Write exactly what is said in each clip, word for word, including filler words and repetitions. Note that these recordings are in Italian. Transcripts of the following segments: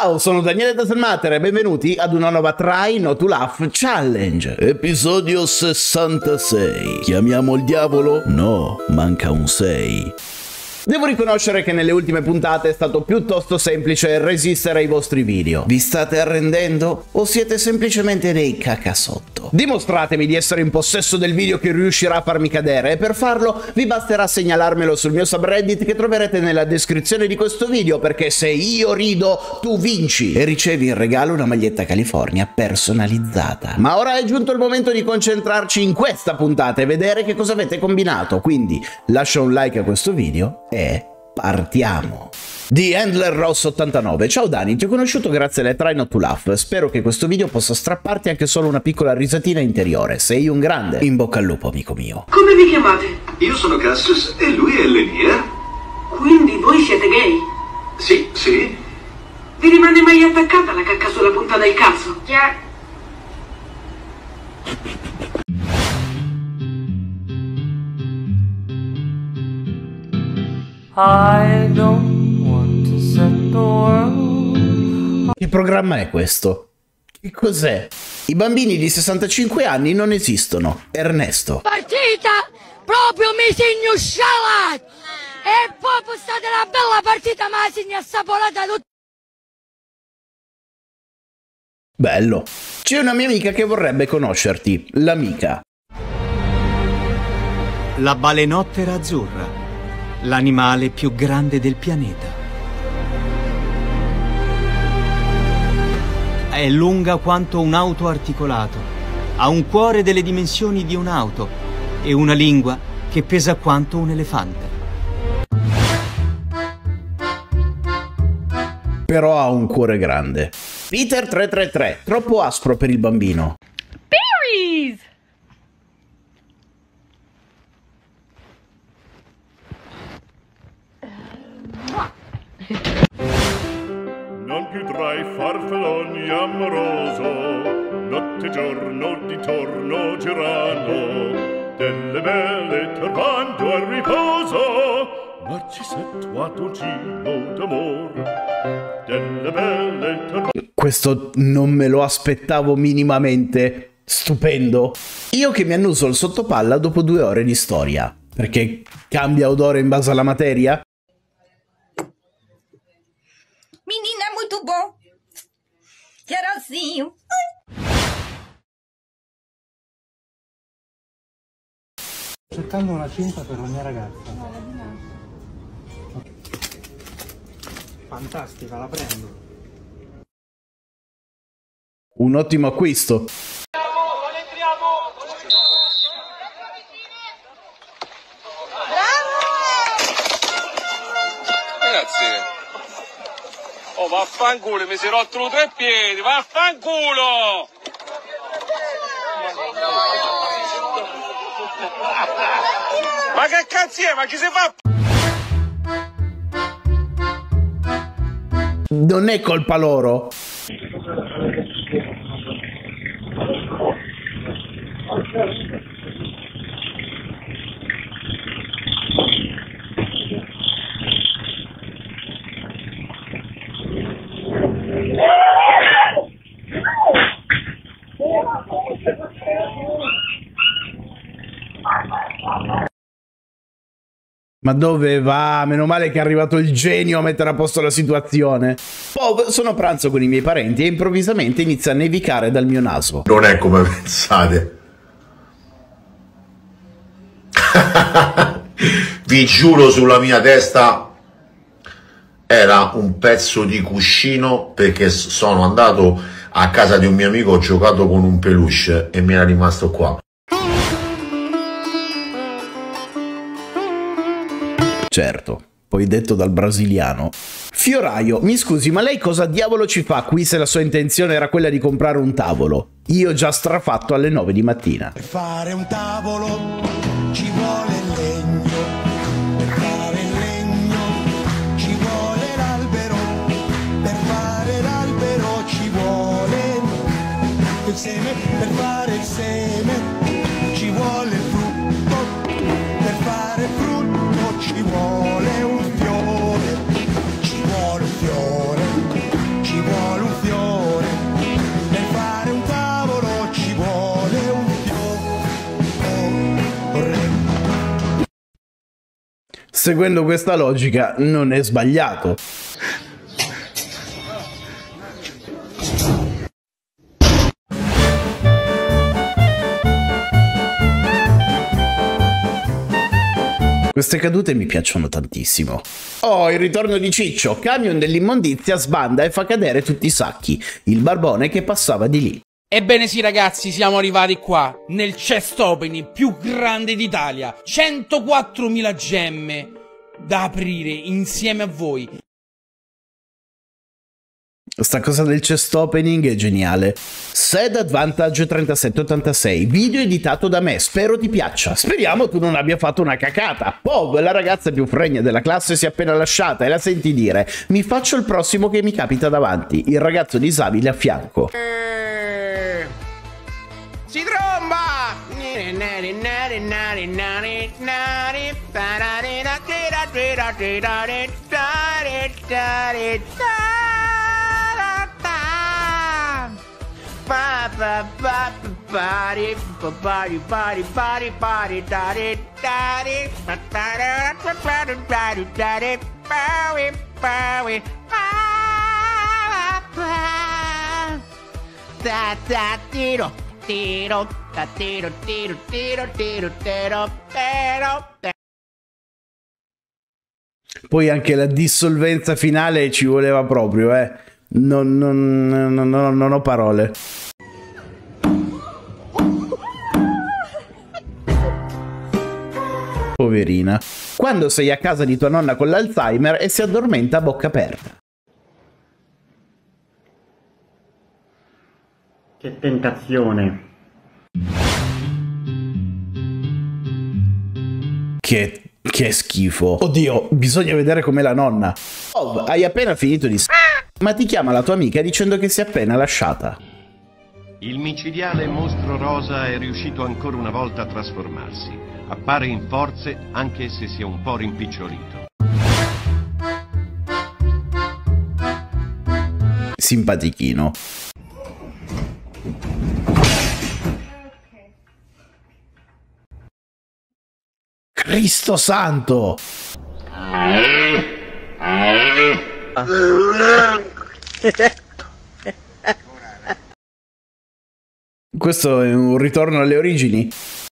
Ciao, sono Daniele da Selmater e benvenuti ad una nuova Try Not to Laugh Challenge. Episodio sessantasei. Chiamiamo il diavolo? No, manca un sei. Devo riconoscere che nelle ultime puntate è stato piuttosto semplice resistere ai vostri video. Vi state arrendendo? O siete semplicemente dei cacasotto? Dimostratemi di essere in possesso del video che riuscirà a farmi cadere e per farlo vi basterà segnalarmelo sul mio subreddit che troverete nella descrizione di questo video, perché se io rido tu vinci e ricevi in regalo una maglietta California personalizzata. Ma ora è giunto il momento di concentrarci in questa puntata e vedere che cosa avete combinato, quindi lascia un like a questo video e partiamo. The Handler Ross ottantanove. Ciao Dani, ti ho conosciuto grazie alle Try Not to Laugh. Spero che questo video possa strapparti anche solo una piccola risatina interiore. Sei un grande. In bocca al lupo, amico mio. Come vi chiamate? Io sono Cassius e lui è Lenier. Quindi voi siete gay? Sì, sì. Vi rimane mai attaccata la cacca sulla punta del caso? Yeah. I don't want to set the world. Che programma è questo? Che cos'è? I bambini di sessantacinque anni non esistono. Ernesto. Partita proprio mi segno scialat e proprio stata una bella partita, ma segna assaporata tutta. Bello. C'è una mia amica che vorrebbe conoscerti. L'amica. La balenottera azzurra. L'animale più grande del pianeta. È lunga quanto un auto articolato, ha un cuore delle dimensioni di un'auto e una lingua che pesa quanto un elefante. Però ha un cuore grande. Peter tre tre tre, troppo aspro per il bambino. Berries! Non piudrai farfalloni amoroso, notte e giorno di torno girano, delle belle turbando al riposo, Narcisetto a dolcino d'amor, delle belle turbando. Questo non me lo aspettavo minimamente. Stupendo. Io che mi annuso il sottopalla dopo due ore di storia, perché cambia odore in base alla materia. Menina muito bom. Geralzinho. Cercando una cinta per la mia ragazza. Fantastica, la prendo. Un ottimo acquisto. Grazie. Oh, vaffanculo, mi si rotto tre piedi, vaffanculo! Ma che cazzo è? Ma chi si fa? Non è colpa loro. Ma dove va? Meno male che è arrivato il genio a mettere a posto la situazione. Poi sono a pranzo con i miei parenti e improvvisamente inizia a nevicare dal mio naso. Non è come pensate. Vi giuro sulla mia testa era un pezzo di cuscino, perché sono andato a casa di un mio amico, ho giocato con un peluche e mi era rimasto qua. Certo, poi detto dal brasiliano. Fioraio, mi scusi, ma lei cosa diavolo ci fa qui se la sua intenzione era quella di comprare un tavolo? Io già strafatto alle nove di mattina. Per fare un tavolo ci vuole il legno, per fare il legno ci vuole l'albero, per fare l'albero ci vuole il seme, per fare il seme ci vuole il frutto, per fare il frutto ci vuole un fiore, ci vuole un fiore, ci vuole seguendo questa logica non è sbagliato. Queste cadute mi piacciono tantissimo. Oh, il ritorno di Ciccio, camion dell'immondizia sbanda e fa cadere tutti i sacchi. Il barbone che passava di lì. Ebbene sì ragazzi, siamo arrivati qua, nel chest opening più grande d'Italia. centoquattromila gemme da aprire insieme a voi. Sta cosa del chest opening è geniale. Sad Advantage trentasette ottantasei, video editato da me, spero ti piaccia. Speriamo tu non abbia fatto una cacata. Pov, la ragazza più fregna della classe, si è appena lasciata e la senti dire: mi faccio il prossimo che mi capita davanti. Il ragazzo disabile a fianco. Eh, si tromba! Poi anche la dissolvenza finale ci voleva proprio, eh. Non, non, non, non, non ho parole. Poverina. Quando sei a casa di tua nonna con l'Alzheimer e si addormenta a bocca aperta. Che tentazione. Che, che schifo. Oddio, bisogna vedere com'è la nonna. Oh, hai appena finito di s***, ma ti chiama la tua amica dicendo che si è appena lasciata. Il micidiale mostro rosa è riuscito ancora una volta a trasformarsi. Appare in forze anche se si è un po' rimpicciolito. Simpatichino. Cristo santo! Questo è un ritorno alle origini.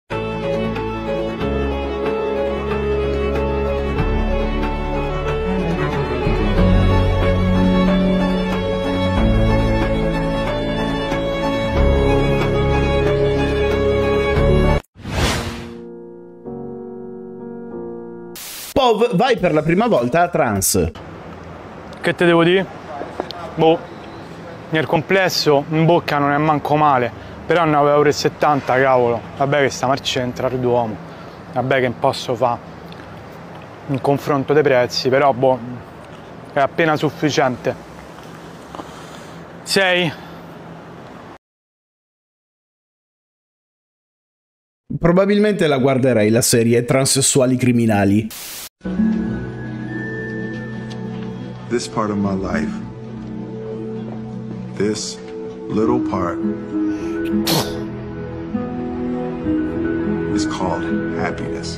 Pov, vai per la prima volta a trance. Che te devo dire? Boh, nel complesso in bocca non è manco male, però nove euro e settanta, cavolo. Vabbè che sta marcia entrare d'uomo, vabbè che non posso fare un confronto dei prezzi, però boh, è appena sufficiente. sei? Probabilmente la guarderei la serie Transessuali criminali. This part of my life, this little part, is called happiness.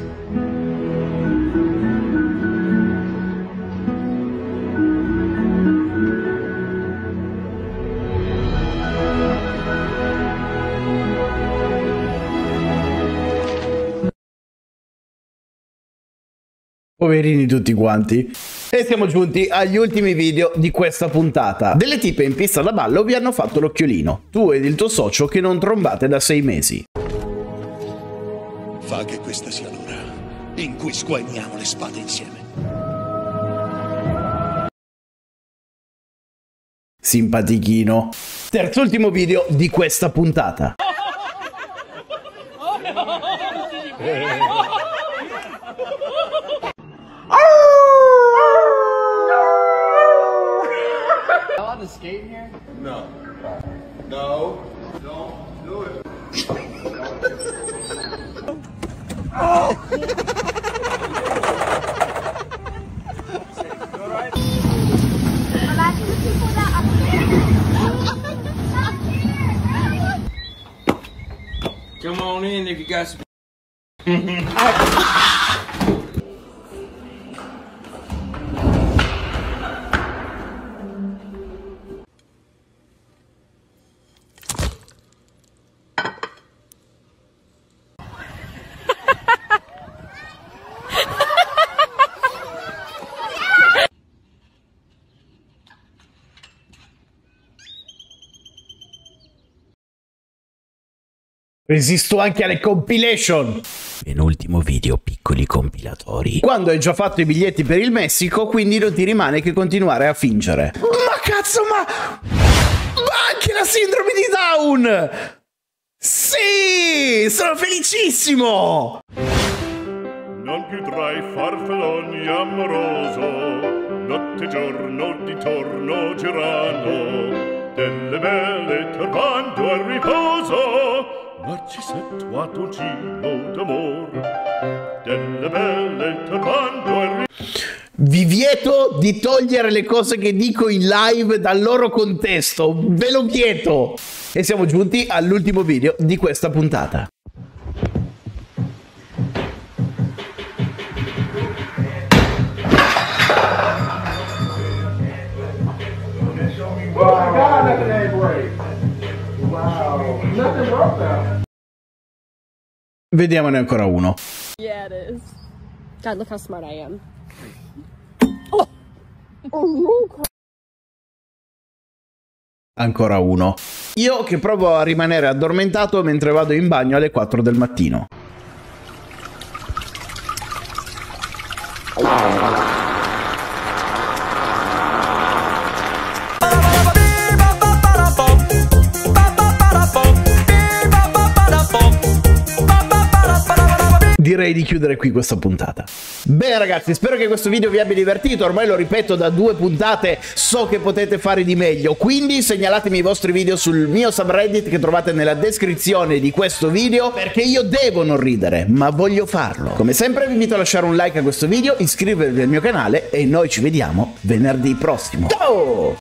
Poverini tutti quanti. E siamo giunti agli ultimi video di questa puntata. Delle tipe in pista da ballo vi hanno fatto l'occhiolino. Tu ed il tuo socio che non trombate da sei mesi. Fa che questa sia l'ora in cui sguainiamo le spade insieme. Simpatichino. Terzo ultimo video di questa puntata. To skate here? No. No. Don't do it. Oh! Come on in if you got some. Resisto anche alle compilation. Penultimo video, piccoli compilatori. Quando hai già fatto i biglietti per il Messico, quindi non ti rimane che continuare a fingere. Ma cazzo, ma... ma anche la sindrome di Down! Sì! Sono felicissimo! Non più tra i farfalloni amoroso, notte e giorno di torno girano, delle belle turbando al riposo. Narcisetto a dolcino d'amor, delle belle turbando al riposo. Vi vieto di togliere le cose che dico in live dal loro contesto, ve lo vieto! E siamo giunti all'ultimo video di questa puntata. Vediamone ancora uno. Yeah, it is. God, look how smart I am. Ancora uno. Io che provo a rimanere addormentato mentre vado in bagno alle quattro del mattino. Direi di chiudere qui questa puntata. Beh ragazzi, spero che questo video vi abbia divertito. Ormai lo ripeto da due puntate, so che potete fare di meglio. Quindi segnalatemi i vostri video sul mio subreddit che trovate nella descrizione di questo video, perché io devo non ridere, ma voglio farlo. Come sempre vi invito a lasciare un like a questo video, iscrivervi al mio canale e noi ci vediamo venerdì prossimo. Ciao!